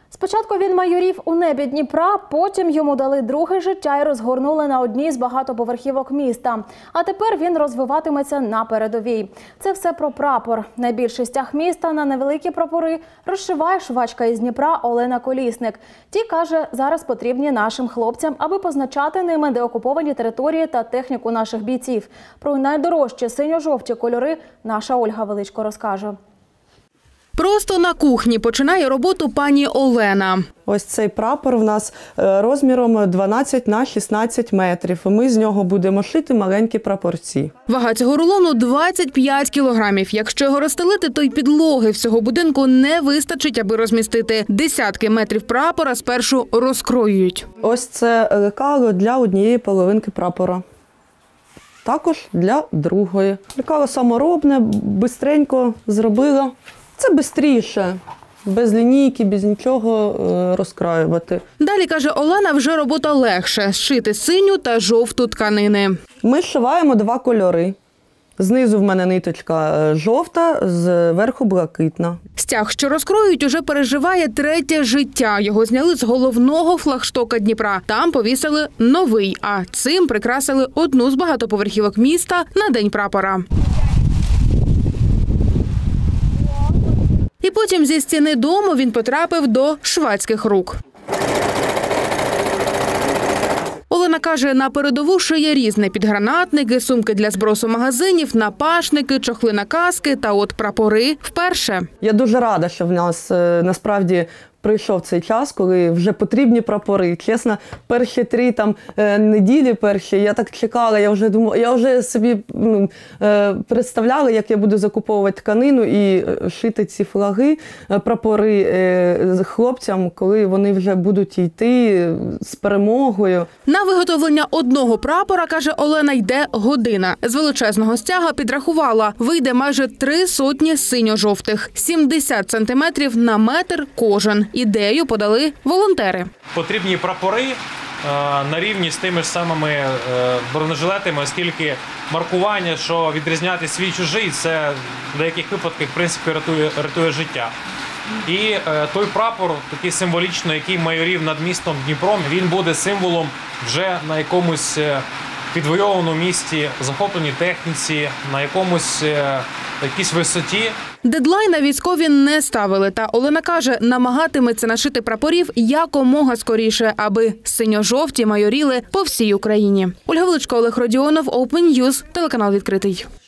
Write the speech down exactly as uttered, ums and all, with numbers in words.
Спочатку він майорів у небі Дніпра, потім йому дали друге життя і розгорнули на одній з багатоповерхівок міста. А тепер він розвиватиметься на передовій. Це все про прапор. Найбільший стяг міста на невеликі прапори розшиває швачка із Дніпра Олена Колісник. Ті, каже, зараз потрібні нашим хлопцям, аби позначати ними деокуповані території та техніку наших бійців. Про найдорожчі синьо-жовті кольори наша Ольга Величко розкаже. Просто на кухні починає роботу пані Олена. Ось цей прапор у нас розміром дванадцять на шістнадцять метрів. Ми з нього будемо шити маленькі прапорці. Вага цього рулону – двадцять п'ять кілограмів. Якщо його розстелити, то й підлоги всього будинку не вистачить, аби розмістити. Десятки метрів прапора спершу розкроюють. Ось це лекало для однієї половинки прапора. Також для другої. Лекало саморобне, бистренько зробила. Це швидше, без лінійки, без нічого розкраювати. Далі, каже Олена, вже робота легше – зшити синю та жовту тканини. Ми зшиваємо два кольори. Знизу в мене ниточка жовта, зверху блакитна. Стяг, що розкроюють, уже переживає третє життя. Його зняли з головного флагштока Дніпра. Там повісили новий, а цим прикрасили одну з багатоповерхівок міста на День прапора. І потім зі стіни дому він потрапив до швадських рук. Олена каже, на передову шиє різне – підгранатники, сумки для збросу магазинів, напашники, чохли на каски та от прапори вперше. Я дуже рада, що в нас насправді прийшов цей час, коли вже потрібні прапори. Чесно, перші три там неділі перші, я так чекала, я вже думала, я вже собі ну, представляла, як я буду закуповувати тканину і шити ці флаги, прапори хлопцям, коли вони вже будуть йти з перемогою. На виготовлення одного прапора, каже Олена, йде година. З величезного стяга підрахувала, вийде майже три сотні синьо-жовтих, сімдесят сантиметрів на метр кожен. Ідею подали волонтери. Потрібні прапори на рівні з тими ж самими бронежилетами, оскільки маркування, що відрізняти свій чужий, це в деяких випадках в принципі рятує, рятує життя. І той прапор, такий символічний, який майорів над містом Дніпром, він буде символом вже на якомусь підвойованому місті, захопленій техніці, на якомусь якійсь висоті. Дедлайна військові не ставили, та Олена каже, намагатиметься нашити прапорів якомога скоріше, аби синьо-жовті майоріли по всій Україні. Ольга Величко, Олег Родіонов, Open News, телеканал «Відкритий».